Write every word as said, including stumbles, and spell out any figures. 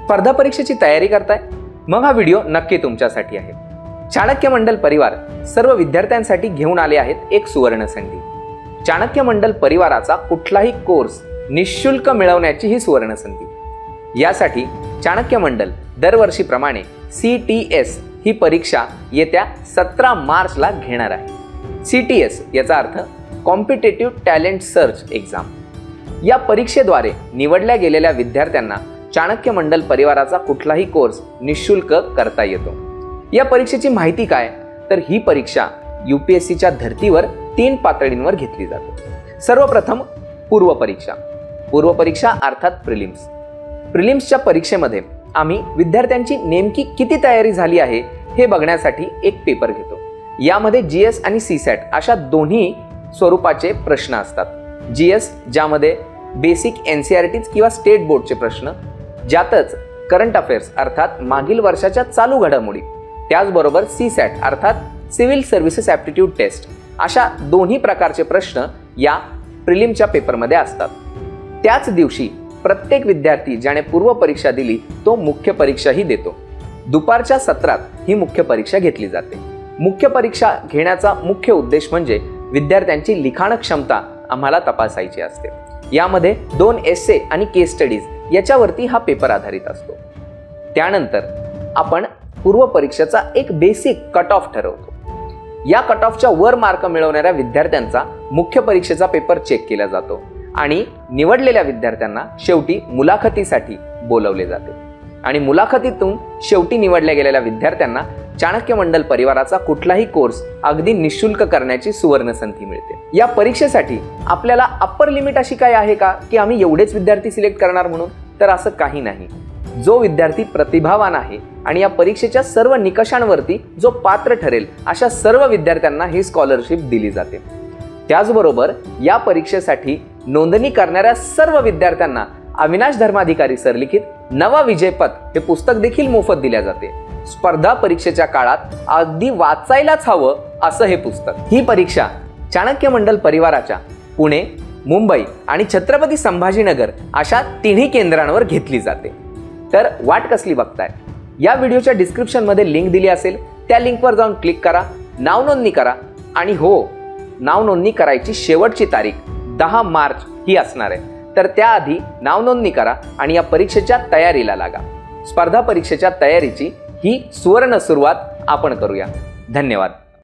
स्पर्धा परीक्षेची तयारी करताय? मग हा व्हिडिओ नक्की तुमच्यासाठी आहे। चाणक्य मंडल परिवार सर्व विद्यार्थ्यांसाठी घेऊन आले आहेत एक सुवर्ण संधी। चाणक्य मंडल परिवाराचा कुठलाही कोर्स निशुल्क मिळवण्याची ही सुवर्ण संधी। यासाठी चाणक्य मंडल दरवर्षीप्रमाणे सी टी एस ही परीक्षा येत्या सतरा मार्चला घेणार आहे। सी टी एस याचा अर्थ कॉम्पिटेटिव्ह टॅलेंट सर्च एक्झाम। या परीक्षेद्वारे निवडल्या गेलेल्या विद्यार्थ्यांना चाणक्य मंडल परिवाराचा कुठलाही कोर्स निशुल्क करता येतो। या परीक्षेची माहिती काय, तर ही परीक्षा यूपीएससीच्या धर्तीवर तीन पातळींवर घेतली जाते। सर्वप्रथम पूर्व परीक्षा। पूर्व परीक्षा अर्थात प्रिलिम्स। प्रिलिम्सच्या परीक्षेमध्ये आम्ही विद्यार्थ्यांची नेमकी किती तयारी झाली आहे हे बघण्यासाठी एक पेपर घेतो। यामध्ये जीएस आणि सीसॅट अशा दोन्ही स्वरूपाचे प्रश्न असतात। जीएस ज्यामध्ये बेसिक एनसीईआरटी किंवा स्टेट बोर्डचे प्रश्न, ज्यातच करंट अफेअर्स अर्थात मागील वर्षाच्या चालू घडामोडी, त्याचबरोबर सीसॅट अर्थात सिव्हिल सर्व्हिसेस ॲप्टिट्यूड टेस्ट अशा दोन्ही प्रकारचे प्रश्न या प्रिलिमच्या पेपरमध्ये असतात। त्याच दिवशी प्रत्येक विद्यार्थी ज्याने पूर्व परीक्षा दिली तो मुख्य परीक्षाही देतो। दुपारच्या सत्रात ही मुख्य परीक्षा घेतली जाते। मुख्य परीक्षा घेण्याचा मुख्य उद्देश म्हणजे विद्यार्थ्यांची लिखाण क्षमता आम्हाला तपासायची असते। यामध्ये दोन एस्से आणि केस स्टडीज याच्यावरती हा पेपर आधारित असतो। त्यानंतर आपण पूर्व परीक्षेचा एक बेसिक कट ऑफ ठरवतो। या कट ऑफच्या वर मार्क मिळवणाऱ्या विद्यार्थ्यांचा मुख्य परीक्षेचा पेपर चेक केला जातो आणि निवडलेल्या विद्यार्थ्यांना शेवटी मुलाखतीसाठी बोलवले जाते आणि मुलाखतीतून शेवटी निवडल्या गेलेल्या विद्यार्थ्यांना चाणक्य मंडल परिवाराचा कुठलाही कोर्स अगदी निशुल्क करण्याची सुवर्ण संधी मिळते। या परीक्षेसाठी आपल्याला अप्पर लिमिट अशी काय आहे का की आम्ही एवढेच विद्यार्थी सिलेक्ट करणार म्हणून, तर असं काही नाही। जो विद्यार्थी प्रतिभावान आहे आणि या परीक्षेच्या सर्व निकषांवरती जो पात्र ठरेल अशा सर्व विद्यार्थ्यांना ही स्कॉलरशिप दिली जाते। त्याचबरोबर या परीक्षेसाठी नोंदणी करणाऱ्या सर्व विद्यार्थ्यांना अविनाश धर्माधिकारी सर लिखित नवा विजयपथ हे पुस्तक देखील मोफत दिले जाते। स्पर्धा परीक्षेच्या काळात अगदी वाचायलाच हवं असं हे पुस्तक। ही परीक्षा चाणक्य मंडल परिवाराच्या पुणे, मुंबई आणि छत्रपती संभाजीनगर अशा तिन्ही केंद्रांवर घेतली जाते। तर वाट कसली बघताय? या व्हिडिओच्या डिस्क्रिप्शन मध्ये लिंक दिली असेल, त्या लिंकवर जाऊन क्लिक करा, नाव नोंदणी करा आणि हो, नाव नोंदणी करायची शेवटची तारीख दहा मार्च ही असणार आहे। तर त्याआधी नाव नोंदणी करा आणि या परीक्षेच्या तयारीला लागा। स्पर्धा परीक्षेच्या तयारीची ही सुवर्ण सुरुवात आपण करूया। धन्यवाद।